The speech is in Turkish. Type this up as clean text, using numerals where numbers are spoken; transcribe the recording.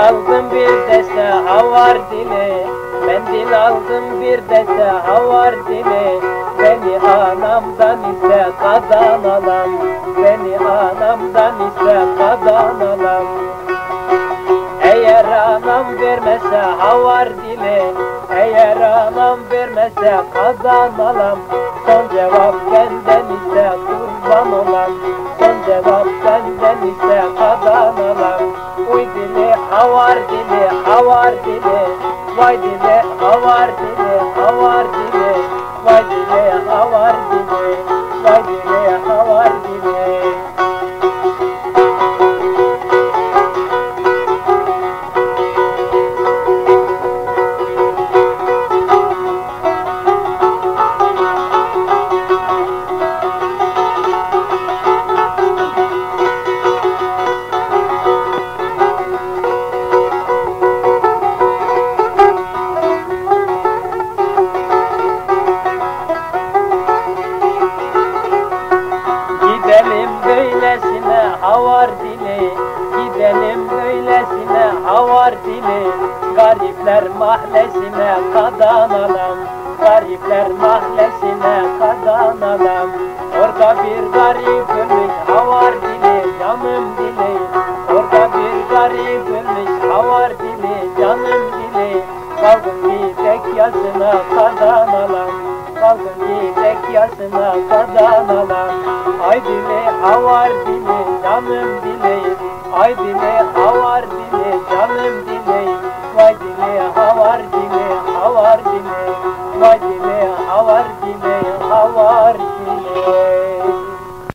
aldım bir deste havar dili, mendil aldım bir deste havar dili. Beni anamdan iste kadan alam, beni anamdan iste kadan alam. Eğer anam vermese havar dili, eğer anam vermese kadan alam. Son cevap benden iste kurban olam, son cevap benden iste kadan alam. Uy dili havar dili, havar dili, vay dili havar dili, havar dili, vay dili havar dili, vay dili havar dili. Gidelim böylesine havar dili, gidelim böylesine havar dili. Garipler mahallesine kadan alam, garipler mahallesine kadan alam. Orada bir garip ölmüş havar dili, canım dili. Orada bir garip ölmüş havar dili, canım dili. Kaldım gidek yasına kadan alam, kaldım gidek yasına kadan alam. Ay dili havar dili, canım dili, ay dili havar dili, canım dili.